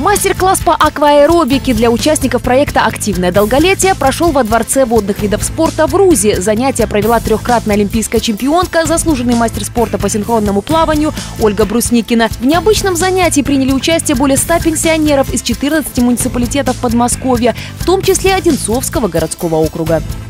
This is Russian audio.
Мастер-класс по акваэробике для участников проекта «Активное долголетие» прошел во Дворце водных видов спорта в Рузе. Занятия провела трехкратная олимпийская чемпионка, заслуженный мастер спорта по синхронному плаванию Ольга Брусникина. В необычном занятии приняли участие более 100 пенсионеров из 14 муниципалитетов Подмосковья, в том числе Одинцовского городского округа.